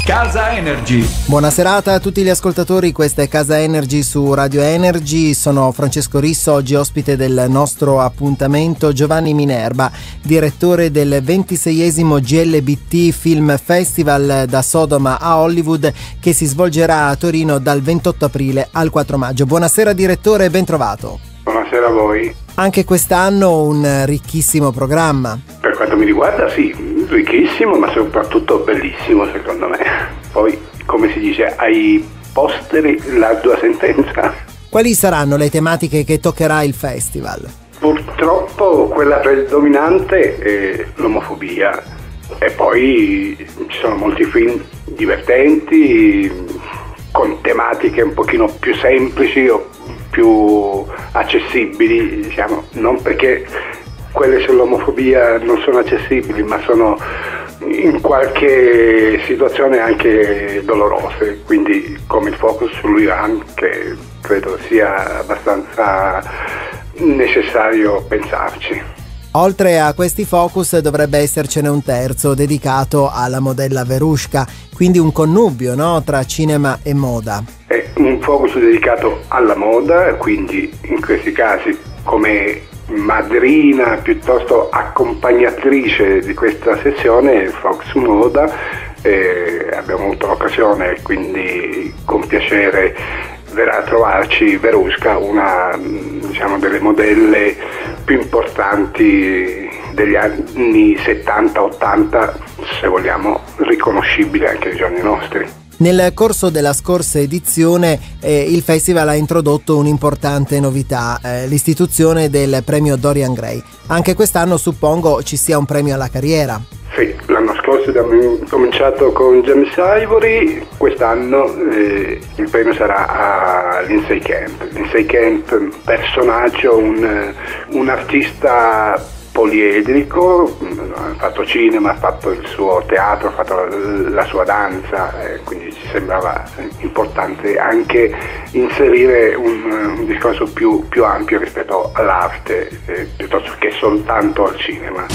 Casa Energy. Buona serata a tutti gli ascoltatori, questa è Casa Energy su Radio Energy. Sono Francesco Risso, oggi ospite del nostro appuntamento Giovanni Minerva, direttore del 26esimo GLBT Film Festival da Sodoma a Hollywood, che si svolgerà a Torino dal 28 aprile al 4 maggio. Buonasera direttore e ben trovato. Buonasera a voi. Anche quest'anno un ricchissimo programma. Per quanto mi riguarda sì, ricchissimo, ma soprattutto bellissimo secondo me. Poi, come si dice, ai posteri l'ardua sentenza. Quali saranno le tematiche che toccherà il festival? Purtroppo quella predominante è l'omofobia e poi ci sono molti film divertenti con tematiche un pochino più semplici o più accessibili, diciamo, non perché quelle sull'omofobia non sono accessibili, ma sono in qualche situazione anche dolorose, quindi come il focus sull'Iran, che credo sia abbastanza necessario pensarci. Oltre a questi focus dovrebbe essercene un terzo dedicato alla modella Veruška, quindi un connubio, no, tra cinema e moda. È un focus dedicato alla moda, quindi in questi casi come madrina piuttosto accompagnatrice di questa sezione Fox Moda. Abbiamo avuto l'occasione, quindi con piacere verrà a trovarci Veruška, una, diciamo, delle modelle più importanti degli anni 70-80, se vogliamo riconoscibile anche ai giorni nostri. Nel corso della scorsa edizione il festival ha introdotto un'importante novità, l'istituzione del premio Dorian Gray. Anche quest'anno suppongo ci sia un premio alla carriera. Sì, l'anno scorso abbiamo cominciato con James Ivory, quest'anno il premio sarà a Lindsay Kemp. Lindsay Kemp, personaggio, un artista poliedrico, ha fatto cinema, ha fatto il suo teatro, ha fatto la sua danza, quindi ci sembrava importante anche inserire un discorso più ampio rispetto all'arte, piuttosto che soltanto al cinema.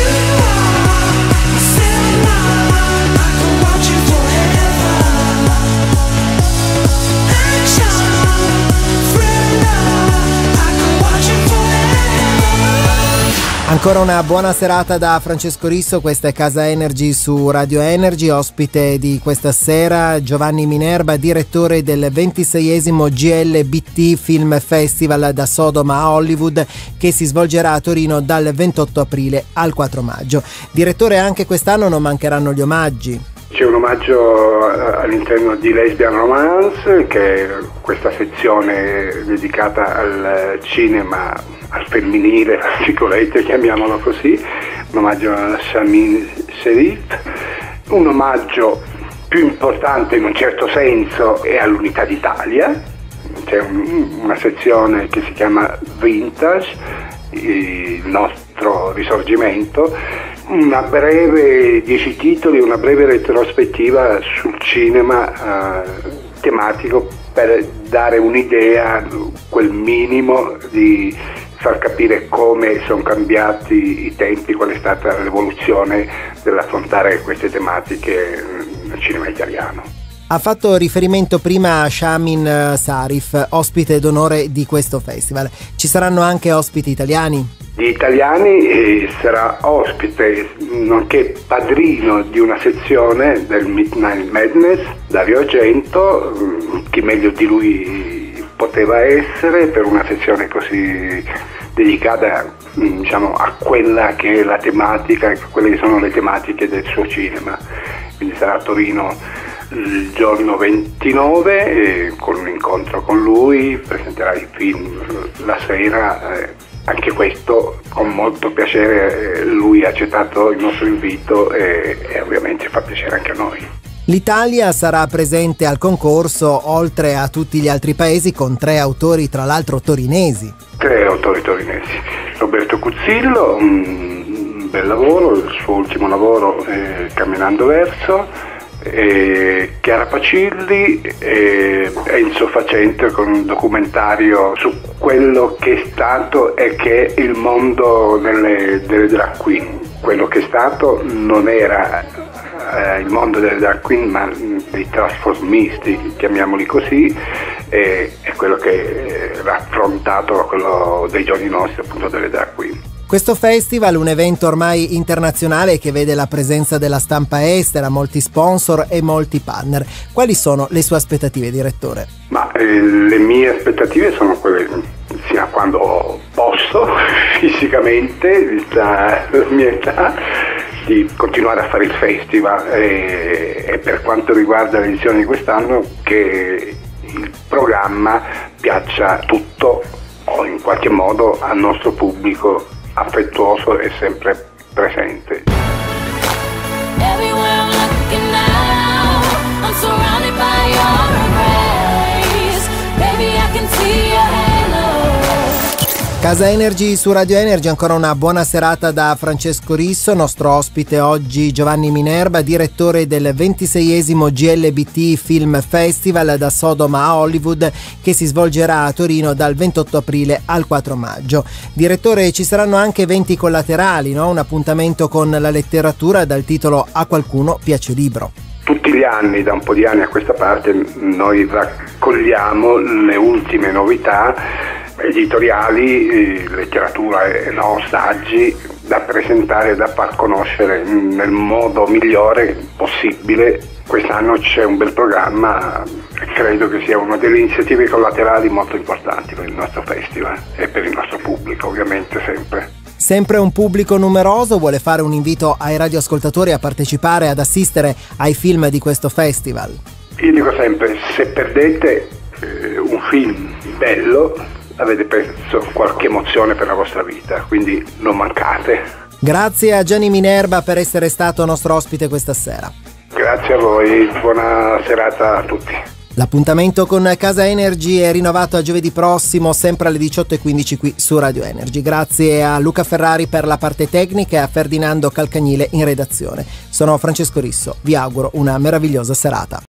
Ancora una buona serata da Francesco Risso, questa è Casa Energy su Radio Energy, ospite di questa sera Giovanni Minerva, direttore del 26esimo GLBT Film Festival da Sodoma a Hollywood, che si svolgerà a Torino dal 28 aprile al 4 maggio. Direttore, anche quest'anno non mancheranno gli omaggi. C'è un omaggio all'interno di Lesbian Romance, che è questa sezione dedicata al cinema, al femminile, tra virgolette, chiamiamolo così, un omaggio a Shamin Sherif, un omaggio più importante in un certo senso è all'Unità d'Italia. C'è una sezione che si chiama Vintage, il nostro risorgimento, una breve 10 titoli, una breve retrospettiva sul cinema tematico per dare un'idea, quel minimo di far capire come sono cambiati i tempi, qual è stata l'evoluzione dell'affrontare queste tematiche nel cinema italiano. Ha fatto riferimento prima a Shamin Sherif, ospite d'onore di questo festival. Ci saranno anche ospiti italiani? Di italiani sarà ospite, nonché padrino di una sezione del Midnight Madness, Dario Argento. Chi meglio di lui poteva essere per una sezione così dedicata, diciamo, a quella che è la tematica, quelle che sono le tematiche del suo cinema. Quindi sarà a Torino il giorno 29 con un incontro con lui, presenterà il film la sera. Anche questo con molto piacere, lui ha accettato il nostro invito e ovviamente fa piacere anche a noi. L'Italia sarà presente al concorso oltre a tutti gli altri paesi con 3 autori, tra l'altro torinesi. 3 autori torinesi. Roberto Cuzzillo, un bel lavoro, il suo ultimo lavoro Camminando Verso, Chiara Pacilli e Enzo Facente con un documentario su quello che è stato e che è il mondo delle drag queen. Quello che è stato non era il mondo delle drag queen, ma dei trasformisti, chiamiamoli così, è quello che è raffrontato quello dei giorni nostri, appunto, delle drag queen. Questo festival, un evento ormai internazionale che vede la presenza della stampa estera, molti sponsor e molti partner. Quali sono le sue aspettative, direttore? Ma le mie aspettative sono quelle, sia quando posso fisicamente, vista la mia età, di continuare a fare il festival e per quanto riguarda l'edizione di quest'anno che il programma piaccia tutto o in qualche modo al nostro pubblico affettuoso e sempre presente. Casa Energy su Radio Energy, ancora una buona serata da Francesco Risso, nostro ospite oggi Giovanni Minerva, direttore del 26esimo GLBT Film Festival da Sodoma a Hollywood, che si svolgerà a Torino dal 28 aprile al 4 maggio. Direttore, ci saranno anche eventi collaterali, no? Un appuntamento con la letteratura dal titolo A qualcuno piace il libro. Tutti gli anni, da un po' di anni a questa parte, noi raccogliamo le ultime novità editoriali, letteratura e saggi da presentare e da far conoscere nel modo migliore possibile. Quest'anno c'è un bel programma e credo che sia una delle iniziative collaterali molto importanti per il nostro festival e per il nostro pubblico, ovviamente sempre. Sempre un pubblico numeroso, vuole fare un invito ai radioascoltatori a partecipare, ad assistere ai film di questo festival? Io dico sempre, se perdete un film bello, avete perso qualche emozione per la vostra vita, quindi non mancate. Grazie a Gianni Minerva per essere stato nostro ospite questa sera. Grazie a voi, buona serata a tutti. L'appuntamento con Casa Energy è rinnovato a giovedì prossimo, sempre alle 18:15 qui su Radio Energy. Grazie a Luca Ferrari per la parte tecnica e a Ferdinando Calcagnile in redazione. Sono Francesco Risso, vi auguro una meravigliosa serata.